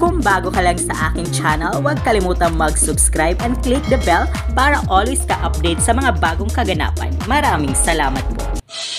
Kung bago ka lang sa aking channel, huwag kalimutang mag-subscribe and click the bell para always ka-update sa mga bagong kaganapan. Maraming salamat po!